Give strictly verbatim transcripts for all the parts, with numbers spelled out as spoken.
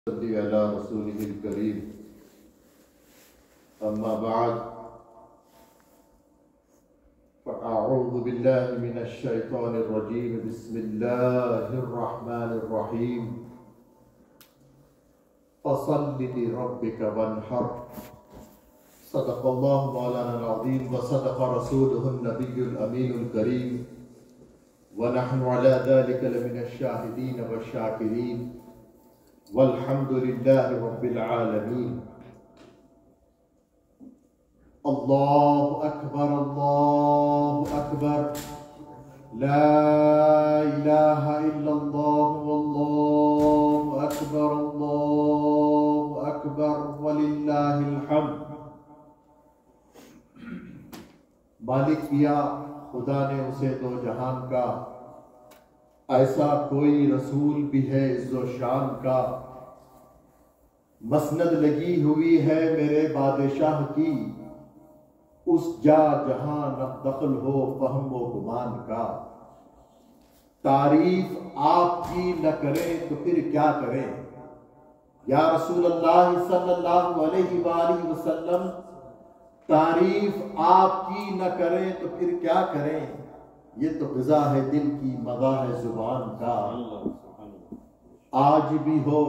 صلی علی رسولہ الکریم اما بعد فاعوذ باللہ من الشیطان الرجیم بسم اللہ الرحمن الرحیم فصل لربک وانحر صدق اللہ مولانا العظیم وصدق رسولہ النبی الامین الکریم ونحن على ذلك لمن الشاهدين والشاكرين والحمد لله رب العالمين. الله أكبر الله أكبر لا إله إلا الله والله أكبر الله أكبر ولله الحمد. مالک کیا خدا نے اسے دو جہان کا، ایسا کوئی رسول بھی ہے عز و شان کا، مسند لگی ہوئی ہے میرے بادشاہ کی، اس جا جہاں نہ دخل ہو فہم و گمان کا. تعریف آپ کی نہ کریں تو پھر کیا کریں یا رسول اللہ صلی اللہ علیہ وآلہ وسلم، تعریف آپ کی نہ کریں تو پھر کیا کریں، یہ تو غذا ہے دل کی مزہ ہے زبان کا. آج بھی ہو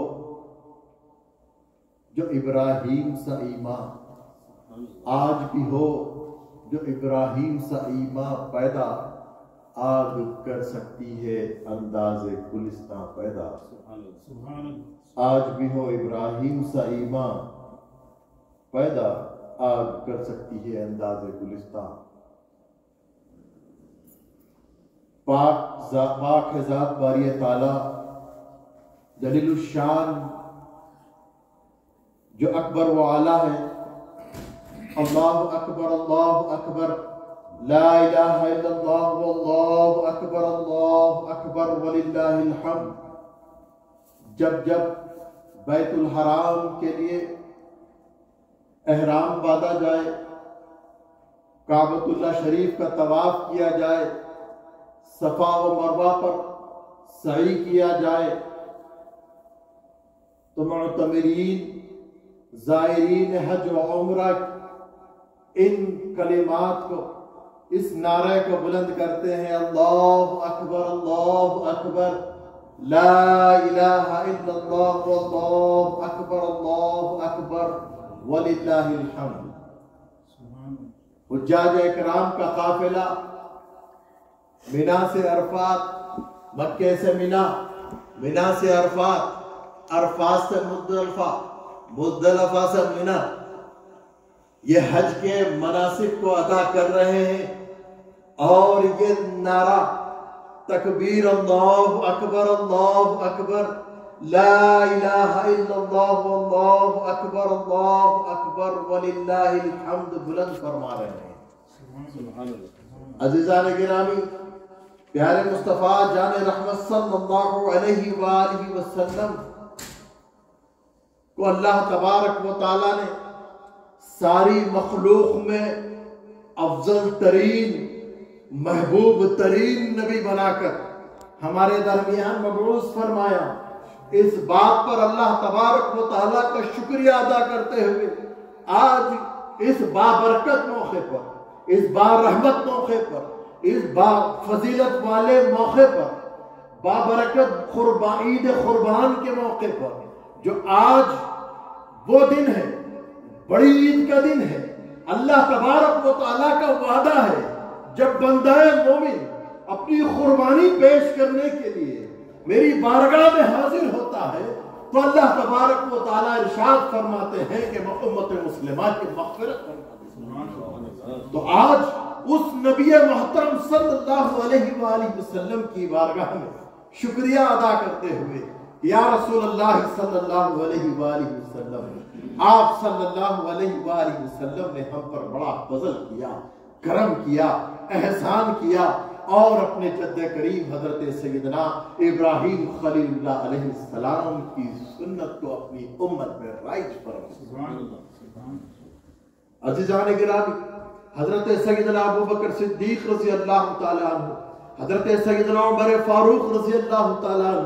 جو ابراہیم سا ایمان، آج بھی ہو جو ابراہیم سا ایمان پیدا، آگ کر سکتی ہے انداز گلستان پیدا. آج بھی ہو ابراہیم سا ایمان پیدا، آگ کر سکتی ہے انداز گلستان. پاک پاک ہے ذات باری تعالی جلیل الشان جو اکبر و اعلیٰ ہے. اللہ اکبر اللہ اکبر لا الہ الا اللہ واللہ اکبر اللہ اکبر وللہ الحمد. جب جب بیت الحرام کے لیے احرام باندھا جائے، کعبۃ اللہ شریف کا طواف کیا جائے، صفا و مروہ پر سعی کیا جائے، تو معتمرین زائرین حج و عمرہ ان کلمات کو، اس نعرے کو بلند کرتے ہیں، اللہ اکبر اللہ اکبر لا الہ الا اللہ واللہ اکبر اللہ اکبر وللہ الحمد. حجاج اکرام کا قافلہ مینا سے عرفات، مکہ سے مینا، مینا سے عرفات، عرفات سے مزدلفہ، مزدلفہ سے مینا، یہ حج کے مناسک کو ادا کر رہے ہیں. اور یہ نعرہ تکبیر اللہ اکبر اللہ اکبر لا الہ الا اللہ واللہ اکبر اللہ اکبر وللہ الحمد بلند فرما رہے ہیں. عزیزان گرامی، پیارے مصطفیٰ جان رحمت صلی اللہ علیہ وآلہ وسلم کو اللہ تبارک و تعالی نے ساری مخلوق میں افضل ترین، محبوب ترین نبی بنا کر ہمارے درمیان مبعوث فرمایا. اس بات پر اللہ تبارک و تعالی کا شکریہ ادا کرتے ہوئے آج اس بابرکت موقع پر، اس بارحمت موقع پر، اس با فضیلت والے موقع پر، بابرکت قربان عید قربان کے موقع پر، جو آج وہ دن ہے، بڑی عید کا دن ہے، اللہ تبارک و تعالیٰ کا وعدہ ہے جب بندہ مومن اپنی قربانی پیش کرنے کے لیے میری بارگاہ میں حاضر ہوتا ہے تو اللہ تبارک و تعالیٰ ارشاد فرماتے ہیں کہ امت مسلمہ کی مغفرت فرماتے ہیں. تو آج اس نبی محترم صلی اللہ علیہ وآلہ وسلم کی بارگاہ میں شکریہ ادا کرتے ہوئے، یا رسول اللہ صلی اللہ علیہ وآلہ وسلم، آپ صلی اللہ علیہ وآلہ وسلم نے ہم پر بڑا فضل کیا، کرم کیا، احسان کیا، اور اپنے جد کریم حضرت سیدنا ابراہیم خلیل اللہ علیہ السلام کی سنت کو اپنی امت میں رائج فرمایا. عزیزان گرامی، حضرت سیدنا ابو بکر صدیق رضی اللہ تعالیٰ عنہ، حضرت سیدنا عمر فاروق رضی اللہ تعالیٰ عنہ،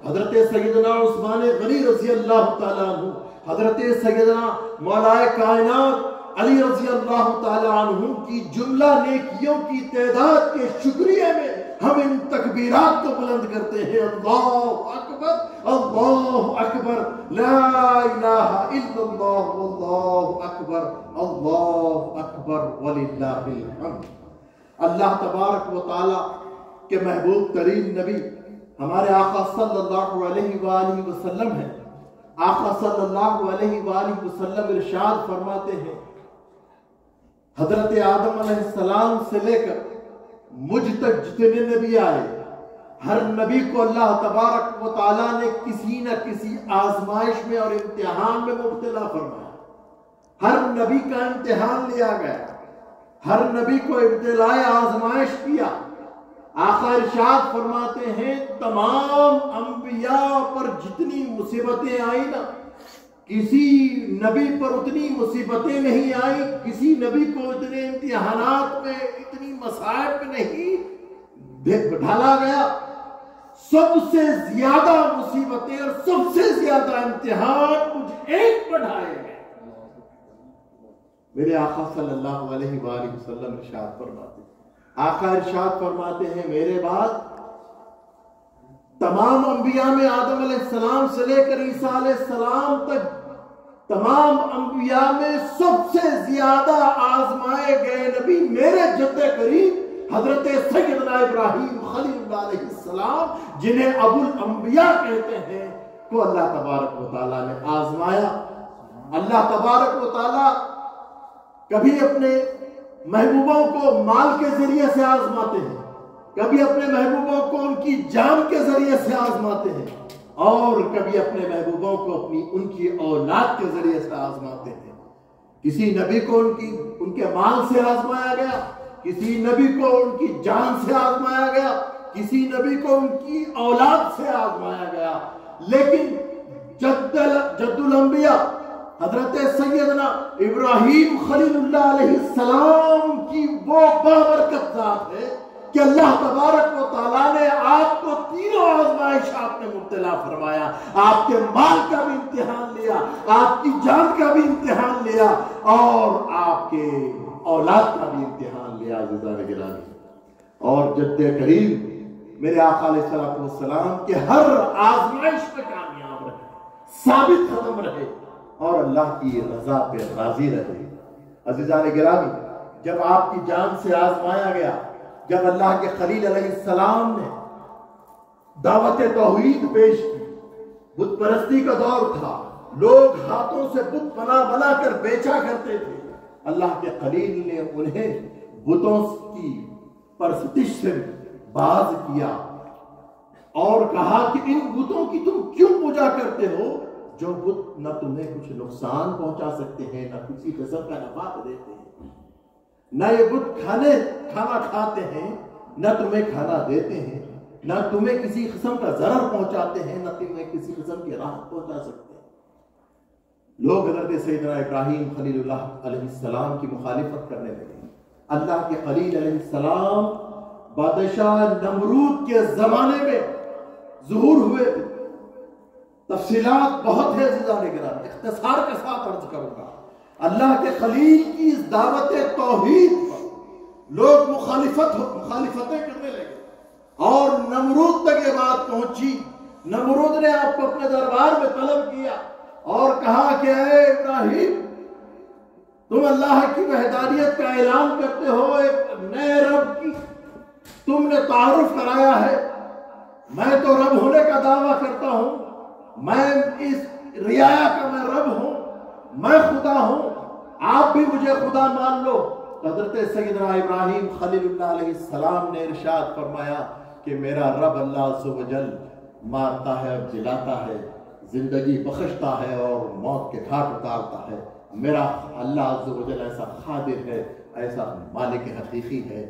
حضرت سیدنا عثمان غنی رضی اللہ تعالیٰ عنہ، حضرت سیدنا مولا کائنات علی رضی اللہ تعالیٰ عنہ کی جملہ نیکیوں کی تعداد کے شکریہ میں ہم ان تکبیرات کو بلند کرتے ہیں، اللہ اکبر اللہ اکبر لا الہ الا اللہ واللہ اکبر اللہ اکبر وللہ الحمد۔ اللہ تبارک و تعالی کے محبوب ترین نبی ہمارے آقا صلی اللہ علیہ وآلہ وسلم ہیں۔ آقا صلی اللہ علیہ وآلہ وسلم ارشاد فرماتے ہیں، حضرت آدم علیہ السلام سے لے کر مجھ تک جتنے نبی آئے، ہر نبی کو اللہ تبارک و تعالیٰ نے کسی نہ کسی آزمائش میں اور امتحان میں مبتلا فرمایا۔ ہر نبی کا امتحان لیا گیا، ہر نبی کو ابتلاء آزمائش کیا۔ آقا ارشاد فرماتے ہیں، تمام انبیاء پر جتنی مصیبتیں آئیں نا، کسی نبی پر اتنی مصیبتیں نہیں آئیں، کسی نبی کو اتنے امتحانات میں اتنی مصائب نہیں ڈالا گیا۔ سب سے زیادہ مصیبتیں اور سب سے زیادہ امتحان مجھ ایک پر ڈھائے گئے۔ میرے آقا صلی اللہ علیہ وآلہ وسلم ارشاد فرماتے ہیں، آقا ارشاد فرماتے ہیں، میرے بعد تمام انبیاء میں آدم علیہ السلام سے لے کر عیسیٰ علیہ السلام تک تمام انبیاء میں سب سے زیادہ آزمائے گئے نبی میرے جد کریم حضرت سیدنا ابراہیم خلیل اللہ علیہ السلام، جنہیں ابو الانبیاء کہتے ہیں، کو اللہ تبارک و تعالیٰ نے آزمایا۔ اللہ تبارک و تعالیٰ کبھی اپنے محبوبوں کو مال کے ذریعے سے آزماتے ہیں، کبھی اپنے محبوبوں کو ان کی جان کے ذریعے سے آزماتے ہیں، اور کبھی اپنے محبوبوں کو اپنی ان کی اولاد کے ذریعے سے آزماتے ہیں۔ کسی نبی کو ان کی ان کے مال سے آزمایا گیا، کسی نبی کو ان کی جان سے آزمایا گیا، کسی نبی کو ان کی اولاد سے آزمایا گیا، لیکن جد جد الانبیاء حضرت سیدنا ابراہیم خلیل اللہ علیہ السلام کی وہ بابرکت ذات ہے کہ اللہ تبارک و تعالیٰ نے آپ کو تینوں آزمائشات میں مبتلا فرمایا۔ آپ کے مال کا بھی امتحان لیا، آپ کی جان کا بھی امتحان لیا، اور آپ کے اولاد کا بھی امتحان لیا۔ عزیزان گرامی، اور جد کریم میرے آقا علیہ السلام کے ہر آزمائش میں کامیاب رہے، ثابت قدم رہے، اور اللہ کی رضا پہ راضی رہے۔ عزیزان گرامی، جب آپ کی جان سے آزمایا گیا، جب اللہ کے خلیل علیہ السلام نے دعوت توحید پیش کی، بت پرستی کا دور تھا، لوگ ہاتھوں سے بت بنا بنا کر بیچا کرتے تھے، اللہ کے خلیل نے انہیں بتوں کی پرستش سے باز کیا اور کہا کہ ان بتوں کی تم کیوں پوجا کرتے ہو جو بت نہ تمہیں کچھ نقصان پہنچا سکتے ہیں، نہ کسی قسم کا نفع دیتے ہیں، نہ یہ بت کھانے کھانا کھاتے ہیں، نہ تمہیں کھانا دیتے ہیں، نہ تمہیں کسی قسم کا ضرر پہنچاتے ہیں، نہ تمہیں کسی قسم کی راحت پہنچا سکتے ہیں۔ لوگ حضرت سیدنا ابراہیم خلیل اللہ علیہ السلام کی مخالفت کرنے لگے۔ اللہ کے خلیل علیہ السلام بادشاہ نمرود کے زمانے میں ظہور ہوئے تھے۔ تفصیلات بہت ہے عزیزان گرامی، اختصار کے ساتھ عرض کروں گا۔ اللہ کے خلیل کی اس دعوت توحید پر لوگ مخالفت مخالفتیں کرنے لگے، اور نمرود تک یہ بات پہنچی۔ نمرود نے آپ کو اپنے دربار میں طلب کیا اور کہا کہ اے ابراہیم، تم اللہ کی وحدانیت کا اعلان کرتے ہو، ایک نئے رب کی تم نے تعارف کرایا ہے، میں تو رب ہونے کا دعویٰ کرتا ہوں، میں اس رعایا کا میں رب ہوں، میں خدا ہوں، آپ بھی مجھے خدا مان لو۔ حضرت سیدنا ابراہیم خلیل اللہ علیہ السلام نے ارشاد فرمایا کہ میرا رب اللہ عز و جل مارتا ہے اور جلاتا ہے، زندگی بخشتا ہے اور موت کے گھاٹ اتارتا ہے، میرا اللہ عز و جل ایسا قادر ہے، ایسا مالک حقیقی ہے۔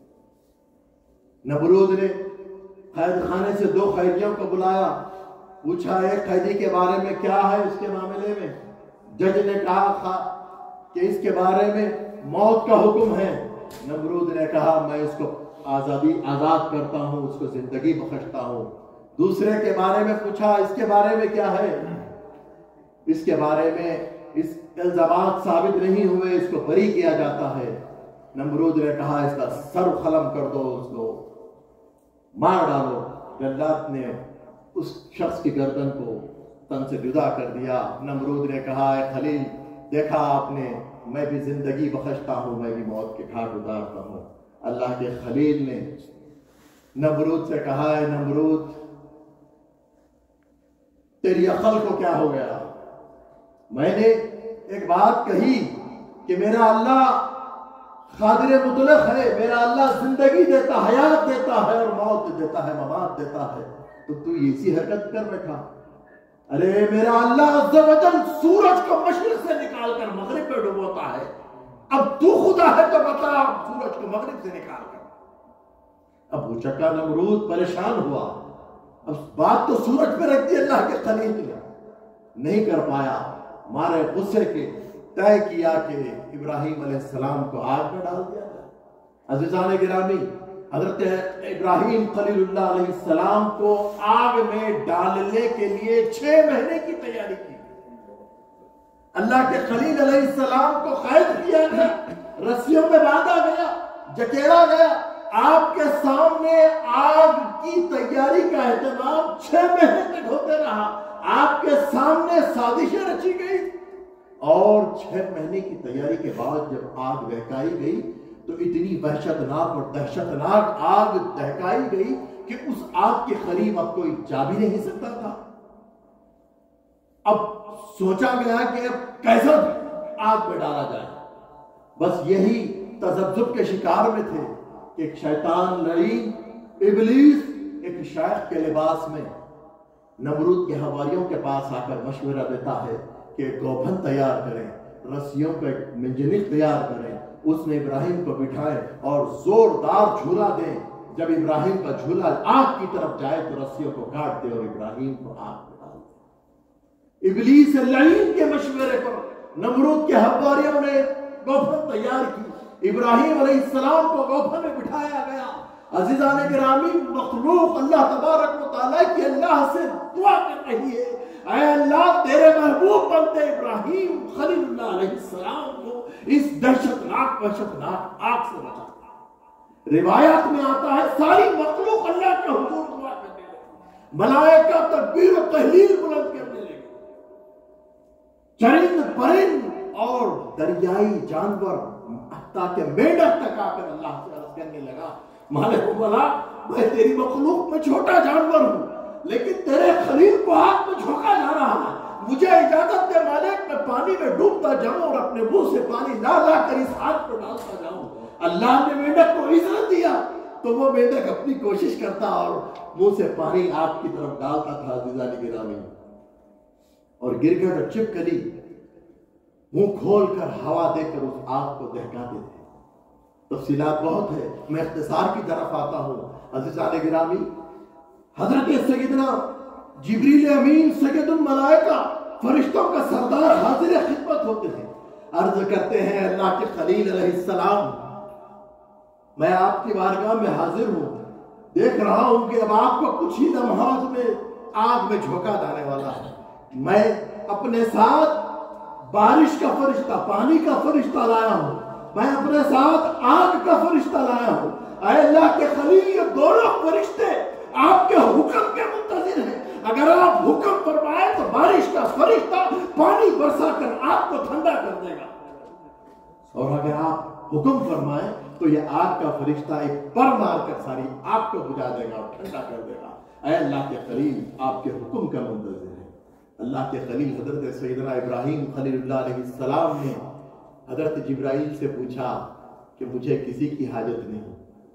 نمرود نے قید خانے سے دو قیدیوں کو بلایا، پوچھا ایک قیدی کے بارے میں کیا ہے اس کے معاملے میں؟ جج نے کہا کہ اس کے بارے میں موت کا حکم ہے۔ نمرود نے کہا میں اس کو آزادی آزاد کرتا ہوں، اس کو زندگی بخشتا ہوں۔ دوسرے کے بارے میں پوچھا اس کے بارے میں کیا ہے، اس کے بارے میں اس الزامات ثابت نہیں ہوئے، اس کو بری کیا جاتا ہے۔ نمرود نے کہا اس کا سر قلم کر دو، اس کو مار ڈالو۔ جلات نے اس شخص کی گردن کو تن سے جدا کر دیا۔ نمرود نے کہا اے خلیل، دیکھا آپ نے، میں بھی زندگی بخشتا ہوں، میں بھی موت کے گھاٹ اتارتا ہوں۔ اللہ کے خلیل نے نمرود سے کہا اے نمرود، تیری عقل کو کیا ہو گیا؟ میں نے ایک بات کہی کہ میرا اللہ قادر مطلق ہے، میرا اللہ زندگی دیتا، حیات دیتا ہے اور موت دیتا ہے، ممات دیتا ہے، تو تو ایسی حرکت کر بیٹھا۔ ارے میرا اللہ عز و جل سورج کو مشرق سے نکال کر مغرب میں ڈبوتا ہے، اب تو خدا ہے تو بتا سورج کو مغرب سے نکال کر۔ اب وہ چکا نمرود پریشان ہوا، اب بات تو سورج پہ رکھ دی اللہ کے خلیل نے، نہیں کر پایا، مارے غصے کے طے کیا کہ ابراہیم علیہ السلام کو آگ میں ڈال دیا جائے۔ عزیزان گرامی، حضرت ابراہیم خلیل اللہ علیہ السلام کو آگ میں ڈالنے کے لیے چھ مہینے کی تیاری کی۔ اللہ کے خلیل علیہ السلام کو قید کیا گیا، رسیوں میں باندھا گیا، جکیڑا گیا، آپ کے سامنے آگ کی تیاری کا اہتمام چھ مہینے تک ہوتے رہا، آپ کے سامنے سازشیں رچی گئی، اور چھ مہینے کی تیاری کے بعد جب آگ بہکائی گئی تو اتنی وحشتناک اور دہشتناک آگ دہکائی گئی کہ اس آگ کے قریب اب کوئی جا بھی نہیں سکتا تھا۔ اب سوچا گیا کہ اب کیسا آگ میں ڈالا جائے، بس یہی تذبذب کے شکار میں تھے کہ ایک شیطان لعین ابلیس ایک شیخ کے لباس میں نمرود کے حواریوں کے پاس آ کر مشورہ دیتا ہے کہ گوبھن تیار کریں، رسیوں پہ منجنیق تیار کریں، اس نے ابراہیم کو بٹھائے اور زوردار جھولا دیں، جب ابراہیم کا جھولا آگ کی طرف جائے تو رسیوں کو کاٹ دے اور ابراہیم کو آگ میں ڈال دے۔ ابلیس لعین کے مشورے پر نمرود کے حواریوں نے گوبھن تیار کی، ابراہیم علیہ السلام کو گوبھن میں بٹھایا گیا۔ عزیزان گرامی، مخلوق اللہ تبارک و تعالیٰ کی اللہ سے دعا کر رہی ہے، اے اللہ تیرے محبوب بندے ابراہیم خلیل اللہ علیہ السلام کو اس دہشتناک وحشتناک آگ سے بچا۔ روایات میں آتا ہے ساری مخلوق اللہ کے حضور دعا کرنے لگی، ملائکہ تکبیر و تہلیل بلند کرنے لگے، چرند پرند اور دریائی جانور حتیٰ کہ مینڈک تک آ کر اللہ سے عرض کرنے لگا مالک و ملا، میں تیری مخلوق میں چھوٹا جانور ہوں لیکن تیرے خلیل کو آگ میں جھونکا جا رہا ہے، مجھے اجازت دے مالک، میں پانی میں ڈوبتا جاؤں اور اپنے منہ سے پانی لا لا کر اس آگ کو ڈالتا جاؤں۔ اللہ نے مینڈک کو اجازت دیا تو وہ مینڈک اپنی کوشش کرتا اور منہ سے پانی آگ کی طرف ڈالتا تھا۔ عزیزان گرامی، اور گرگٹ اور چپکلی منہ کھول کر ہوا دے کر اس آگ کو دہکاتے تھے۔ تفصیلات بہت ہے، میں اختصار کی طرف آتا ہوں۔ عزیزان گرامی، حضرت سیدنا جبریل امین سید الملائکہ فرشتوں کا سردار حاضر خدمت ہوتے ہیں، عرض کرتے ہیں اللہ کے خلیل علیہ السلام، میں آپ کی بارگاہ میں حاضر ہوں، دیکھ رہا ہوں کہ اب آپ کو کچھ ہی لمحات میں آگ میں جھونکا جانے والا ہے، میں اپنے ساتھ بارش کا فرشتہ، پانی کا فرشتہ لایا ہوں، میں اپنے ساتھ آگ کا فرشتہ لایا ہوں۔ اے اللہ کے خلیل، یہ دونوں فرشتے آپ کے حکم کے منتظر ہیں، اگر آپ حکم فرمائے تو بارش کا فرشتہ پانی برسا کر آگ کو ٹھنڈا کر دے گا، اور اگر آپ حکم فرمائے تو یہ آگ کا فرشتہ ایک پر مار کر ساری آگ کو بجھا دے گا اور ٹھنڈا کر دے گا۔ اے اللہ کے خلیل، آپ کے حکم کا منتظر ہے۔ اللہ کے خلیل حضرت سیدنا ابراہیم خلیل اللہ علیہ السلام نے حضرت جبرائیل سے پوچھا کہ مجھے کسی کی حاجت نہیں،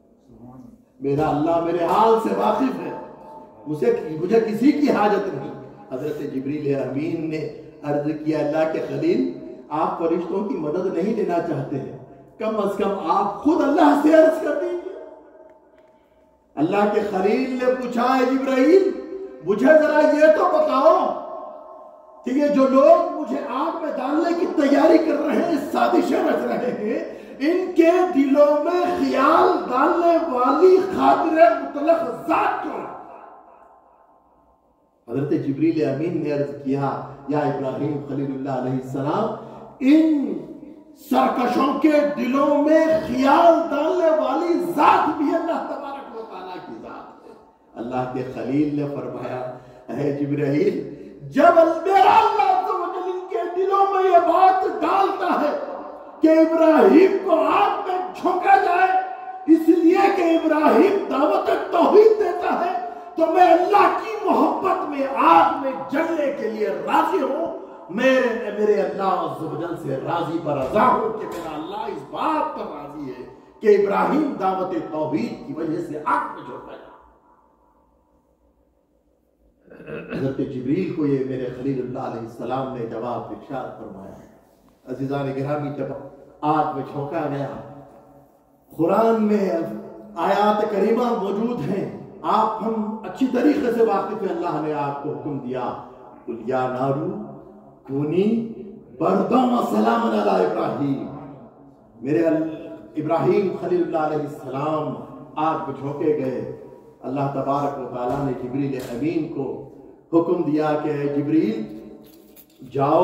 میرا اللہ میرے حال سے واقف ہے، مجھے مجھے کسی کی حاجت نہیں۔ حضرت جبریل امین نے عرض کیا اللہ کے خلیل، آپ فرشتوں کی مدد نہیں لینا چاہتے ہیں، کم از کم آپ خود اللہ سے عرض کر دیجیے۔ اللہ کے خلیل نے پوچھا ہے جبرائیل، مجھے ذرا یہ تو بتاؤ کہ یہ جو لوگ مجھے آگ میں ڈالنے کی تیاری کر رہے ہیں، سازشیں رچ رہے ہیں، ان کے دلوں میں خیال ڈالنے والی خاطر مطلق ذات کیوں ہے؟ حضرت جبریل امین نے عرض کیا یا ابراہیم خلیل اللہ علیہ السلام، ان سرکشوں کے دلوں میں خیال ڈالنے والی ذات بھی اللہ تبارک و تعالیٰ کی ذات ہے۔ اللہ کے خلیل نے فرمایا اے جبرائیل، جب میرا اللہ عز و جل ان کے دلوں میں یہ بات ڈالتا ہے کہ ابراہیم کو آگ میں جھونکا جائے اس لیے کہ ابراہیم دعوت توحید دیتا ہے، تو میں اللہ کی محبت میں آگ میں جلنے کے لیے راضی ہوں۔ میرے میرے اللہ عز و جل سے راضی پر رضا ہوں کہ میرا اللہ اس بات پر راضی ہے کہ ابراہیم دعوت توحید کی وجہ سے آگ میں جھونکا جائے۔ حضرت جبریل کو یہ میرے خلیل اللہ علیہ السلام نے جواب ارشاد فرمایا۔ عزیزان گرامی، جب آگ میں جھونکا گیا، قرآن میں آیات کریمہ موجود ہیں، آپ ہم اچھی طریقے سے واقف ہیں۔ اللہ نے آپ کو حکم دیا قُلْ يَا نَارُ کونی برداً وسلاما علی ابراہیم، میرے ابراہیم خلیل اللہ علیہ السلام آگ میں جھونکے گئے۔ اللہ تبارک و تعالیٰ نے جبریل امین کو حکم دیا کہ اے جبریل جاؤ،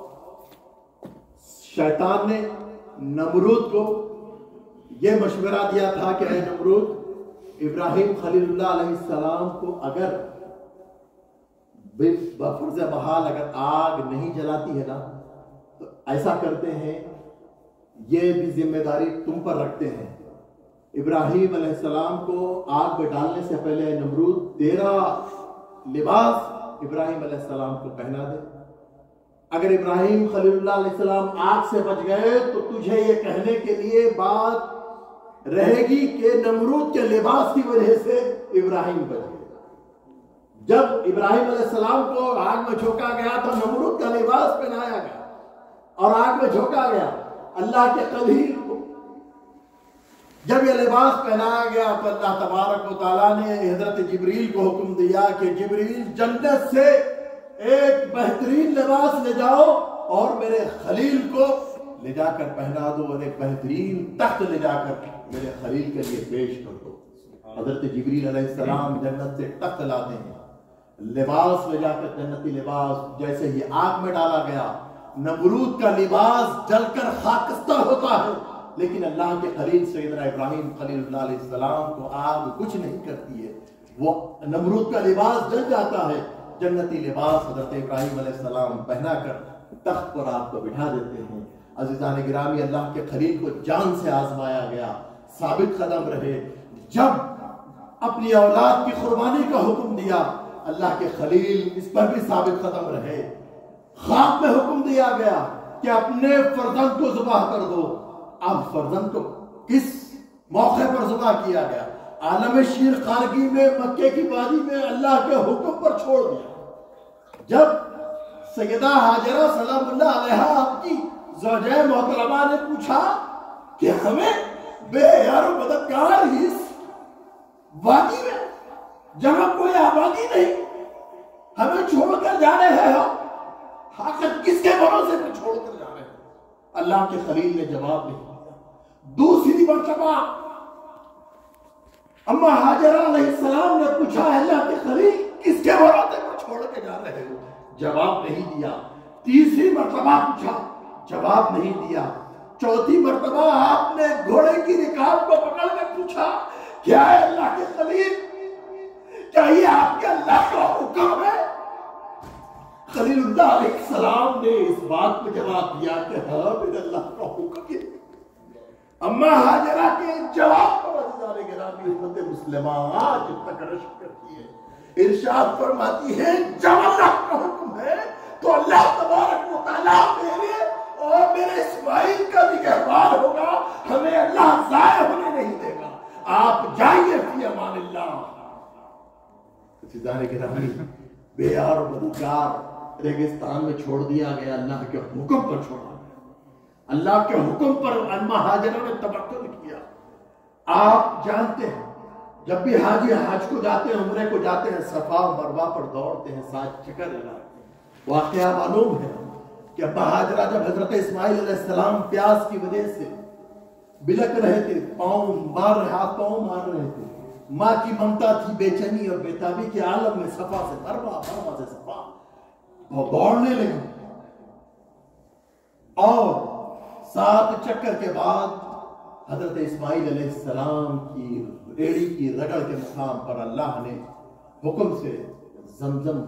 شیطان نے نمرود کو یہ مشورہ دیا تھا کہ اے نمرود، ابراہیم خلیل اللہ علیہ السلام کو اگر بفرض محال اگر آگ نہیں جلاتی ہے نا تو ایسا کرتے ہیں، یہ بھی ذمہ داری تم پر رکھتے ہیں، ابراہیم علیہ السلام کو آگ میں ڈالنے سے پہلے نمرود تیرا لباس ابراہیم علیہ السلام کو پہنا دے۔ اگر ابراہیم خلیل اللہ علیہ السلام آگ سے بچ گئے تو تجھے یہ کہنے کے لیے بات رہے گی کہ نمرود کے لباس کی وجہ سے ابراہیم بچ گئے۔ جب ابراہیم علیہ السلام کو آگ میں جھونکا گیا تو نمرود کا لباس پہنایا گیا اور آگ میں جھونکا گیا۔ اللہ کے خلیل کو جب یہ لباس پہنایا گیا تو اللہ تبارک و تعالیٰ نے حضرت جبریل کو حکم دیا کہ جبریل جنت سے ایک بہترین لباس لے جاؤ اور میرے خلیل کو لے جا کر پہنا دو، اور ایک بہترین تخت لے جا کر میرے خلیل کے لیے پیش کر دو۔ حضرت جبریل علیہ السلام جنت سے تخت لاتے ہیں، لباس لے جا کر جنتی لباس جیسے ہی آگ میں ڈالا گیا، نمرود کا لباس جل کر خاکستر ہوتا ہے، لیکن اللہ کے خلیل سیدنا ابراہیم خلیل اللہ علیہ السلام کو آگ کچھ نہیں کرتی ہے، وہ نمرود کا لباس جل جاتا ہے۔ جنتی لباس حضرت ابراہیم علیہ السلام پہنا کر تخت پر آپ کو بٹھا دیتے ہیں۔ عزیزان گرامی، اللہ کے خلیل کو جان سے آزمایا گیا، ثابت قدم رہے۔ جب اپنی اولاد کی قربانی کا حکم دیا، اللہ کے خلیل اس پر بھی ثابت قدم رہے۔ خواب میں حکم دیا گیا کہ اپنے فرزند کو ذبح کر دو۔ اب فرزند کو کس موقع پر ذبح کیا گیا؟ عالم شیر خارگی میں، مکے کی وادی میں اللہ کے حکم پر چھوڑ دیا۔ جب سیدہ حاجرہ سلام اللہ علیہا آپ کی زوجہ محترمہ نے پوچھا کہ ہمیں بے یار و مددگار اس وادی میں جہاں کوئی آبادی نہیں ہمیں چھوڑ کر جا رہے ہو، حقیقت کس کے بھروسے پہ چھوڑ کر جا رہے ہو؟ اللہ کے خلیل نے جواب نہیں دیا۔ دوسری مرتبہ اما حاجرہ علیہ السلام نے پوچھا اللہ کے خلیل کس کے بھروسے پہ چھوڑ کے جا رہے ہو؟ جواب نہیں دیا۔ تیسری مرتبہ پوچھا، جواب نہیں دیا۔ چوتھی مرتبہ آپ نے گھوڑے کی رکاب کو پکڑ کے پوچھا کیا ہے اللہ کے خلیل، کیا یہ آپ کے اللہ کا حکم ہے؟ خلیل اللہ علیہ السلام نے اس بات پہ جواب دیا کہ ہاں میرے اللہ کا حکم ہے۔ اما حاجرہ کے جواب پر عزیزان گرامی امت مسلمہ آج تک رشک کرتی ہے، ارشاد فرماتی ہے جب اللہ کا حکم ہے تو اللہ تبارک و تعالیٰ میرے اور میرے اسماعیل کا نگہبان ہوگا، ہمیں اللہ ضائع ہونے نہیں دے گا، آپ جائیے فی امان اللہ۔ عزیزان گرامی، بے یار و مددگار ریگستان میں چھوڑ دیا گیا، اللہ کے حکم پر چھوڑا گیا، اللہ کے حکم پر اما حاجرہ نے تبکل کیا۔ آپ جانتے ہیں جب بھی حاجی حج کو جاتے ہیں، عمرے کو جاتے ہیں، صفا و مروہ پر دوڑتے ہیں، ساتھ چکر لگاتے ہیں۔ واقعہ معلوم ہے کہ ابا حاجرہ جب حضرت اسماعیل علیہ السلام پیاس کی وجہ سے بلک رہے تھے، پاؤں مار رہے، ہاتھ پاؤں مار رہے تھے، ماں کی ممتا تھی بے چینی اور بےتابی کے عالم میں صفا سے مروا، مروا سے صفا، وہ دوڑنے لگی، اور سات چکر کے بعد حضرت اسماعیل علیہ السلام کی ریڑی کی رگڑ کے مقام پر اللہ نے حکم سے زمزم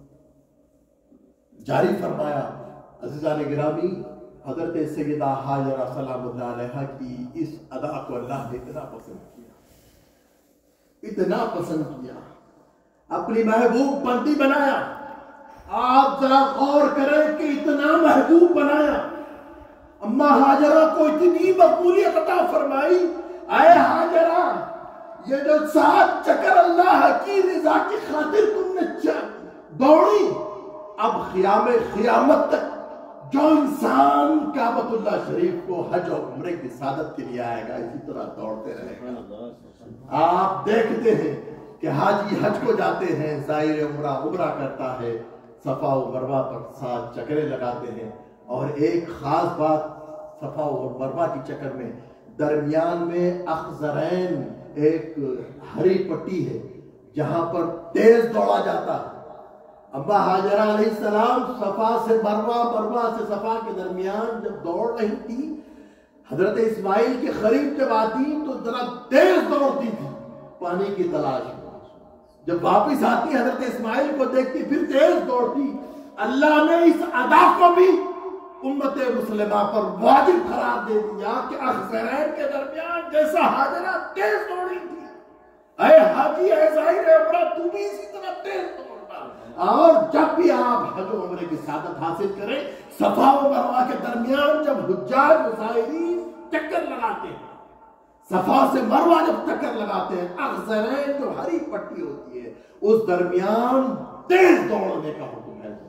جاری فرمایا۔ عزیزان گرامی، حضرت سیدہ حاجرہ سلام اللہ علیہا کی اس ادا کو اللہ نے اتنا پسند کیا، اتنا پسند کیا، اپنی محبوب بندی بنایا۔ آپ ذرا غور کریں کہ اتنا محبوب بنایا، اماں حاجرہ کو اتنی مقبولیت عطا فرمائی۔ اے حاجرہ، یہ جو سات چکر اللہ کی رضا کی خاطر تم نے دوڑی، اب قیام قیامت تک جو انسان کعبۃ اللہ شریف کو حج اور عمرے کی سعادت کے لیے آئے گا اسی طرح دوڑتے رہے گا۔ آپ دیکھتے ہیں کہ حاجی حج کو جاتے ہیں، زائر عمرہ عمرہ کرتا ہے، صفا و مروہ پر سات چکریں لگاتے ہیں، اور ایک خاص بات صفا و مروہ کی چکر میں درمیان میں اخضرین ایک ہری پٹی ہے جہاں پر تیز دوڑا جاتا ہے۔ اماں حاجرہ علیہ السلام صفا سے مروہ، مروہ سے صفا کے درمیان جب دوڑ رہی تھی، حضرت اسماعیل کے قریب جب آتی تو ذرا تیز دوڑتی تھی پانی کی تلاش میں، جب واپس آتی حضرت اسماعیل کو دیکھتی پھر تیز دوڑتی۔ اللہ نے اس ادا کو بھی امت مسلمہ پر واجب قرار دے دیا کہ اخضرین کے درمیان جیسا حاجرہ تیز دوڑی تھی، اے حاجی، اے زائر عمرہ، تو بھی اسی طرح تیز دوڑنا۔ اور جب بھی آپ حج و عمرے کی سعادت حاصل کریں، صفا و مروہ کے درمیان جب حجاج و زائرین چکر لگاتے ہیں، صفا سے مروہ جب چکر لگاتے ہیں، اخضرین جو ہری پٹی ہوتی ہے اس درمیان تیز دوڑنے کا حکم ہے۔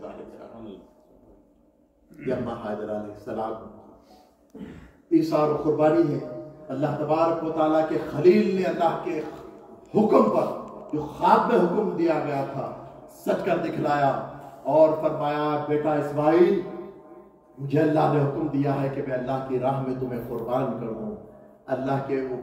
یہ اماں حاجرہ علیہ السلام ایثار و قربانی ہے۔ اللہ تبارک و تعالیٰ کے خلیل نے اللہ کے حکم پر جو خواب میں حکم دیا گیا تھا سچ کر دکھلایا اور فرمایا، بیٹا اسماعیل، مجھے اللہ نے حکم دیا ہے کہ میں اللہ کی راہ میں تمہیں قربان کروں۔ اللہ کے وہ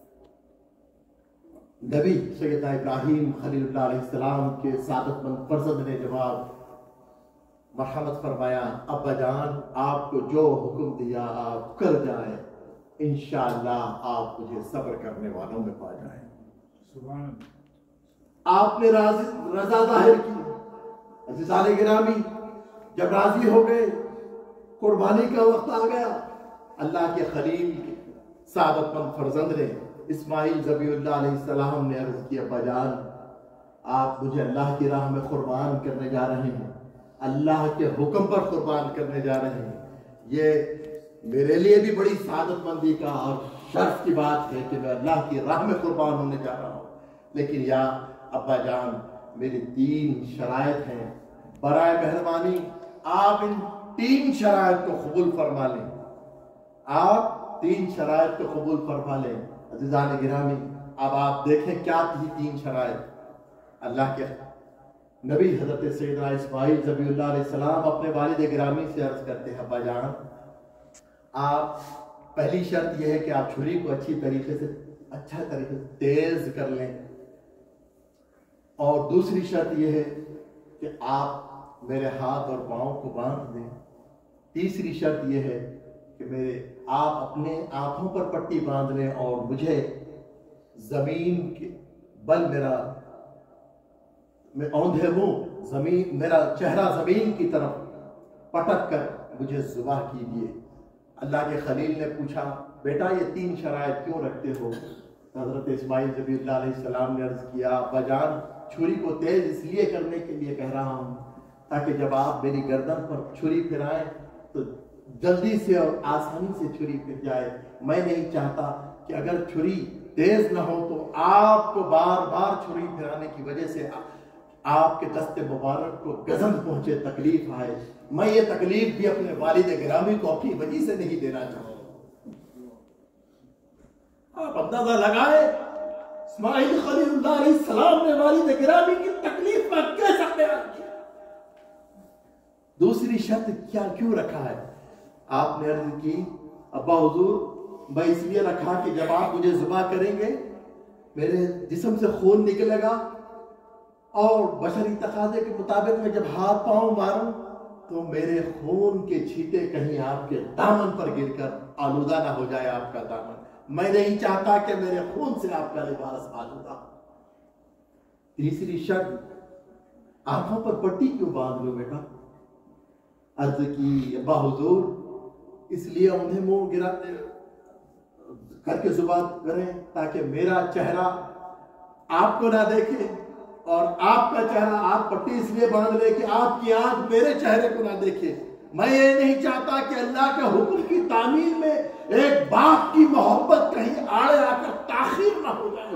نبی سیدنا ابراہیم خلیل اللہ علیہ السلام کے سعادت مند فرزند نے جواب مرحمت فرمایا، ابا جان، آپ کو جو حکم دیا آپ کر جائیں، انشاءاللہ آپ مجھے صبر کرنے والوں میں پا جائیں۔ سبحان اللہ۔ آپ نے رضا ظاہر کی۔ عزیزان گرامی، جب راضی ہو گئے، قربانی کا وقت آ گیا، اللہ کے خلیل کے سعادت مند فرزند نے اسماعیل ذبیح اللہ علیہ السلام نے عرض کیا، ابا جان، آپ مجھے اللہ کی راہ میں قربان کرنے جا رہے ہیں، اللہ کے حکم پر قربان کرنے جا رہے ہیں۔ یہ میرے لیے بھی بڑی سعادت مندی کا اور شرف کی بات ہے کہ میں اللہ کی راہ میں قربان ہونے جا رہا ہوں، لیکن یا ابا جان، میری تین شرائط ہیں، برائے مہربانی آپ ان تین شرائط کو قبول فرما لیں، آپ تین شرائط کو قبول فرما لیں۔ عزیزان گرامی، اب آپ دیکھیں کیا تھی تین شرائط۔ اللہ کے نبی حضرت سیدنا اسماعیل ذبیح اللہ علیہ السلام اپنے والد گرامی سے عرض کرتے ہیں، ابا جان، آپ پہلی شرط یہ ہے کہ آپ چھری کو اچھی طریقے سے اچھا طریقے سے تیز کر لیں، اور دوسری شرط یہ ہے کہ آپ میرے ہاتھ اور پاؤں کو باندھ دیں، تیسری شرط یہ ہے کہ میرے آپ اپنے آنکھوں پر پٹی باندھ لیں اور مجھے زمین کے بل میرا میں اوندھے منہ زمین میرا چہرہ زمین کی طرف پٹک کر مجھے ذبح کیجیے۔ اللہ کے خلیل نے پوچھا، بیٹا یہ تین شرائط کیوں رکھتے ہو؟ حضرت اسماعیل ذبیح اللہ علیہ السلام نے عرض کیا، ابا جان، چھری کو تیز اس لیے کرنے کے لیے کہہ رہا ہوں تاکہ جب آپ میری گردن پر چھری پھرائیں تو جلدی سے اور آسانی سے چھری پھر جائے۔ میں نہیں چاہتا کہ اگر چھری تیز نہ ہو تو آپ کو بار بار چھری پھرانے کی وجہ سے آپ کے دست مبارک کو گزند پہنچے، تکلیف آئے۔ میں یہ تکلیف بھی اپنے والد گرامی کو اپنی وجہ سے نہیں دینا چاہتا۔ آپ اندازہ لگائے، اسماعیل خلیل اللہ علیہ السلام نے والد گرامی کی تکلیف پر کیسا بیان کیا۔ دوسری شرط کیا کیوں رکھا ہے؟ آپ نے عرض کی، ابا حضور، میں اس لیے رکھا کہ جب آپ مجھے ذبح کریں گے میرے جسم سے خون نکلے گا اور بشری تقاضے کے مطابق میں جب ہاتھ پاؤں ماروں تو میرے خون کے چھینٹے کہیں آپ کے دامن پر گر کر آلودہ نہ ہو جائے آپ کا دامن۔ میں نہیں چاہتا کہ میرے خون سے آپ کا لباس آلودہ۔ تیسری شرط، آنکھوں پر پٹی کیوں باندھ لو بیٹا؟ عرض کی ابا حضور اس لیے انہیں منہ گراتے کر کے زبان کریں تاکہ میرا چہرہ آپ کو نہ دیکھے، اور آپ کا چہرہ آپ پٹی اس لیے باندھ لے کہ آپ کی آنکھ میرے چہرے کو نہ دیکھے۔ میں یہ نہیں چاہتا کہ اللہ کے حکم کی تعمیل میں ایک باپ کی محبت کہیں آڑے آ کر تاخیر نہ ہو جائے۔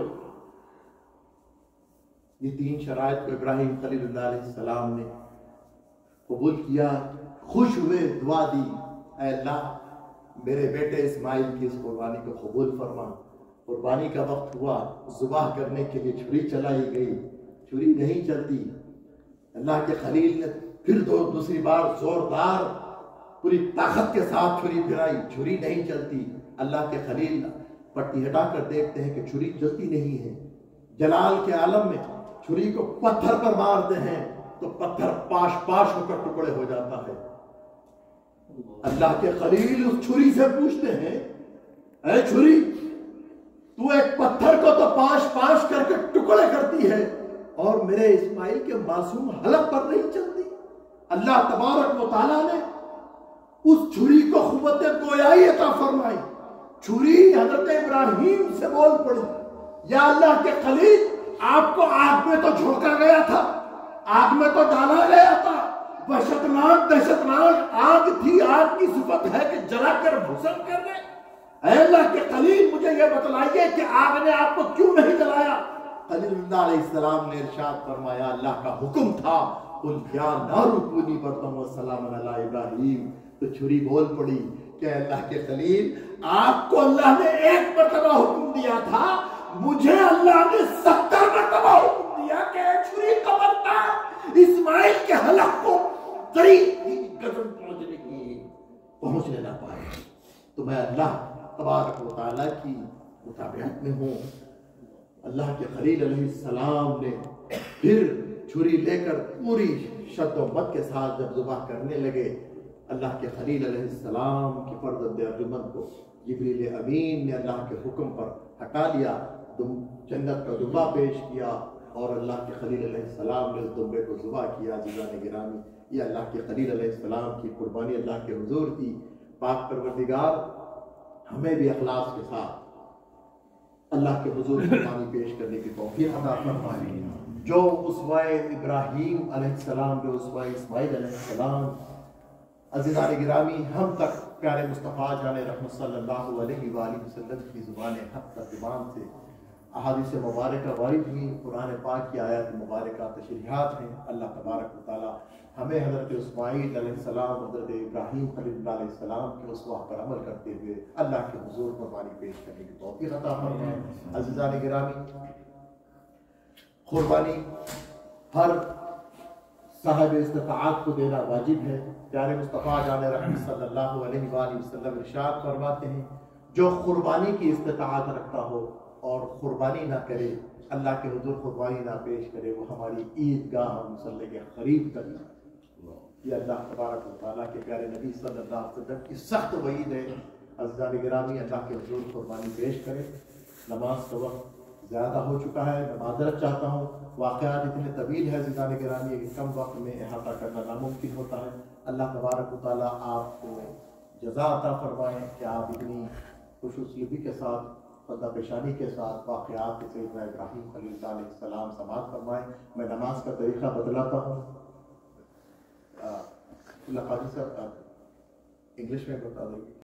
یہ تین شرائط کو ابراہیم خلیل اللہ علیہ السلام نے قبول کیا، خوش ہوئے، دعا دی، اے اللہ میرے بیٹے اسماعیل کی اس قربانی کو قبول فرما۔ قربانی کا وقت ہوا، ذبح کرنے کے لیے چھری چلائی گئی، چھری نہیں چلتی۔ اللہ کے خلیل نے پھر دو دوسری بار زوردار پوری طاقت کے ساتھ چھری پھرائی، چھری نہیں چلتی۔ اللہ کے خلیل پٹی ہٹا کر دیکھتے ہیں کہ چھری چلتی نہیں ہے۔ جلال کے عالم میں چھری کو پتھر پر مارتے ہیں تو پتھر پاش پاش ہو کر ٹکڑے ہو جاتا ہے۔ اللہ کے خلیل اس چھری سے پوچھتے ہیں، اے چھری تو ایک پتھر کو تو پاش پاش کر کے ٹکڑے کرتی ہے اور میرے اسماعیل کے معصوم حلق پر نہیں چلتی۔ اللہ تبارک و تعالیٰ نے اس چھری کو قوت گویائی عطا فرمائی۔ چھری حضرت ابراہیم سے بول پڑی، یا اللہ کے خلیل آپ کو آگ میں تو جھونکا گیا تھا، آگ میں تو ڈالا گیا تھا، وحشتناک دہشتناک آگ تھی، آگ کی صفت ہے کہ جلا کر بھسم کر دے۔ اے اللہ کے خلیل مجھے یہ بتلائیے کہ آگ نے آپ کو کیوں نہیں جلایا؟ خلیل اللہ علیہ السلام نے ارشاد فرمایا، اللہ کا حکم تھا قل یا نار کونی بردا وسلام علی ابراہیم، تو چھری بول پڑی کہ اللہ کے خلیل آپ کو اللہ نے ایک مرتبہ حکم دیا تھا، مجھے اللہ نے ستر مرتبہ حکم دیا کہ چھری خبردار اسماعیل کے حلق کو قریب گردن پہنچنے کی پہنچنے نہ پائے۔ تو میں اللہ تبارک و تعالیٰ کی مطابعت میں ہوں۔ اللہ کے خلیل علیہ السلام نے پھر چھری لے کر پوری شد و مت کے ساتھ جب ذبح کرنے لگے، اللہ کے خلیل علیہ السلام کی فرزند ارجمند کو جبریل امین نے اللہ کے حکم پر ہٹا لیا، جنت کا دمبا پیش کیا اور اللہ کے خلیل علیہ السلام نے اس دمبے کو ذبح کیا۔ عزیزان گرامی، یہ اللہ کے خلیل علیہ السلام کی قربانی اللہ کے حضور کی۔ پاک پروردگار ہمیں بھی اخلاص کے ساتھ اللہ کے حضور قربانی پیش کرنے کی توفیق عطا فرمائے۔ جو اسوہ ابراہیم علیہ السلام، جو اسوہ اسماعیل علیہ السلام، عزیزان گرامی ہم تک پیارے مصطفیٰ جان رحمت صلی اللہ علیہ وآلہ وسلم کی زبان حق ترجمان سے احادیث مبارکہ وارد ہوئی، قرآن پاک کی آیات مبارکہ تشریحات ہیں۔ اللہ تبارک و تعالی ہمیں حضرت اسماعیل علیہ السلام، حضرت ابراہیم خلیل اللہ علیہ السلام کے اسوہ پر عمل کرتے ہوئے اللہ کے حضور قربانی پیش کرنے کی توفیق عطا فرمائے۔ عزیزان گرامی، قربانی ہر صاحب استطاعت کو دینا واجب ہے۔ پیارے مصطفیٰ جان رحمت صلی اللہ علیہ وآلہ وسلم ارشاد فرماتے ہیں، جو قربانی کی استطاعت رکھتا ہو اور قربانی نہ کرے، اللہ کے حضور قربانی نہ پیش کرے، وہ ہماری عیدگاہ اور مصلی کے قریب کرنا۔ یہ اللہ تبارک و تعالیٰ کے پیارے نبی صلی اللہ علیہ وسلم کی سخت وعید ہے۔ عزیزان گرامی، اللہ کے حضور قربانی پیش کرے۔ نماز کا وقت زیادہ ہو چکا ہے، میں معذرت چاہتا ہوں، واقعات اتنے طویل ہے عزیزان گرامی کہ کم وقت میں احاطہ کرنا ناممکن ہوتا ہے۔ اللہ تبارک و تعالیٰ آپ کو جزا عطا فرمائے کہ آپ اتنی خوش اسلوبی کے ساتھ، پردہ پیشانی کے ساتھ واقعات سے سیدنا ابراہیم خلیل اللہ علیہ السلام سماعت فرمائے۔ میں نماز کا طریقہ بتلاتا ہوں۔ اللہ قاضی صاحب انگلش میں بتا دیں گے۔